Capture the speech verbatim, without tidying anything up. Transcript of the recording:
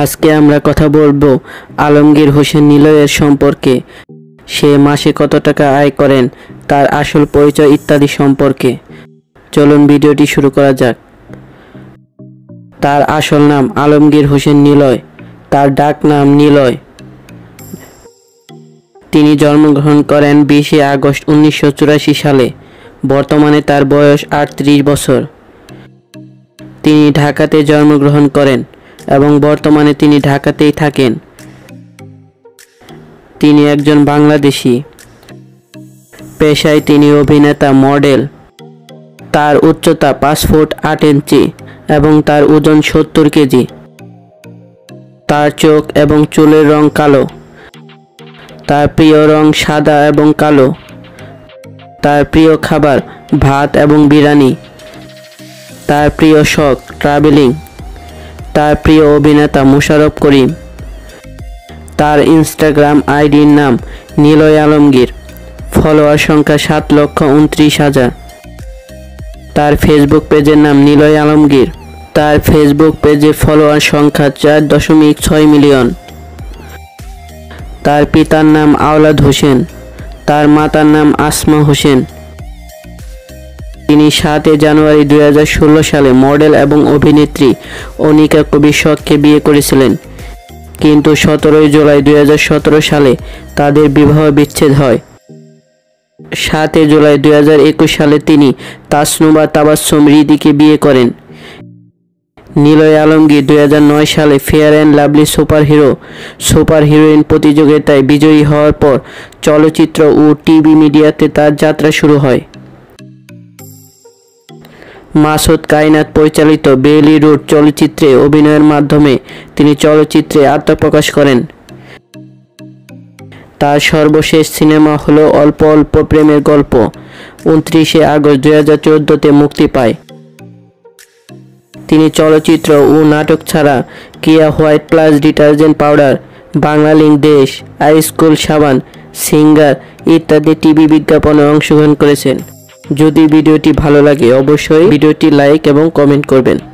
আজকে আমরা কথা বলবো আলমগীর হোসেন নিলয়ের সম্পর্কে। সে মাসে কত টাকা আয় করেন, তার আসল পরিচয় ইত্যাদি সম্পর্কে। চলুন ভিডিওটি শুরু করা যাক। তার আসল নাম আলমগীর হোসেন নিলয়, তার ডাক নাম নিলয়। তিনি জন্মগ্রহণ করেন বিশে আগস্ট উনিশশো চুরাশি সালে। বর্তমানে তার বয়স আটত্রিশ বছর। তিনি ঢাকাতে জন্মগ্রহণ করেন এবং বর্তমানে তিনি ঢাকাতেই থাকেন। তিনি একজন বাংলাদেশী। পেশায় তিনি অভিনেতা, মডেল। তার উচ্চতা পাঁচ ফুট আট ইঞ্চি এবং তার ওজন সত্তর কেজি। তার চোখ এবং চুলের রং কালো। তার প্রিয় রং সাদা এবং কালো। তার প্রিয় খাবার ভাত এবং বিরিয়ানি। তার প্রিয় শখ ট্রাভেলিং। তার প্রিয় অভিনেতা মোশাররফ করিম। তার ইনস্টাগ্রাম আইডির নাম নিলয় আলমগীর। ফলোয়ার সংখ্যা সাত লক্ষ উনত্রিশ হাজার। তার ফেসবুক পেজের নাম নিলয় আলমগীর। তার ফেসবুক পেজে ফলোয়ার সংখ্যা চার দশমিক ছয় মিলিয়ন। তার পিতার নাম আওলাদ হোসেন। তার মাতার নাম আসমা হোসেন। তিনি সাতই জানুয়ারি দুই হাজার ষোলো সালে মডেল এবং অভিনেত্রী অনিকা কবির শখকে বিয়ে করেছিলেন, কিন্তু সতেরোই জুলাই দুই হাজার সতেরো সালে তাদের বিবাহ বিচ্ছেদ হয়। সাতই জুলাই দুই হাজার একুশ সালে তিনি তাসনুবা তাবাসসুম রিদিকে বিয়ে করেন। নিলয় আলমগীর দুই হাজার নয় সালে Fair and Lovely super hero super heroine প্রতিযোগিতায় বিজয়ী হওয়ার পর চলচ্চিত্র ও টিভি মিডিয়াতে তার যাত্রা শুরু হয়। মাসুদ কায়নাত পরিচালিত বেইলি রোড চলচ্চিত্রে অভিনয়ের মাধ্যমে তিনি চলচ্চিত্রে আত্মপ্রকাশ করেন। তার সর্বশেষ সিনেমা হলো অল্প অল্প প্রেমের গল্প, উনত্রিশে আগস্ট দুই হাজার চোদ্দোতে মুক্তি পায়। তিনি চলচ্চিত্র ও নাটক ছাড়া Keya White Plus detergent powder, Banglalink দেশ, আই স্কুল সাবান, সিঙ্গার ইত্যাদি টিভি বিজ্ঞাপনে অংশগ্রহণ করেছেন। যদি ভিডিওটি ভালো লাগে অবশ্যই ভিডিওটি লাইক এবং কমেন্ট করবেন।